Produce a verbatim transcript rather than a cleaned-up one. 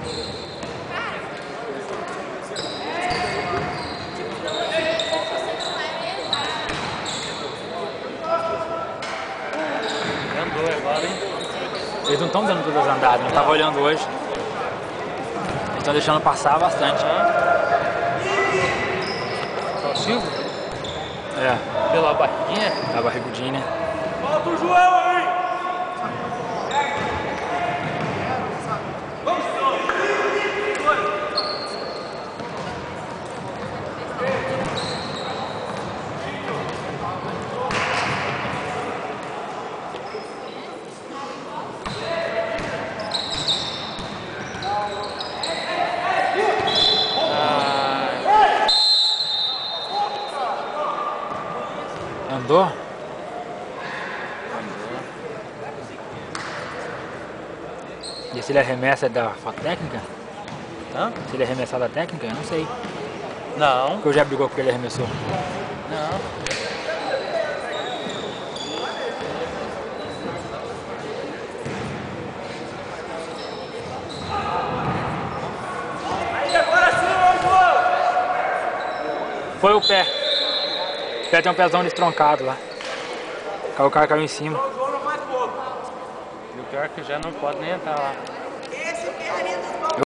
Andou agora, hein? Eles não estão dando todas as andadas, não estava olhando hoje. Eles estão deixando passar bastante. Só o Silvio? É. Pela barriguinha? A barrigudinha, né? Volta o João aí! Andou? E se ele arremessa da técnica? Hã? Se ele arremessar da técnica, eu não sei. Não. Porque eu já brigou porque ele arremessou. Não. Aí, agora sim, João! Foi o pé. O pé tem um pezão destroncado lá. O cara caiu em cima. E o pior é que já não pode nem entrar lá.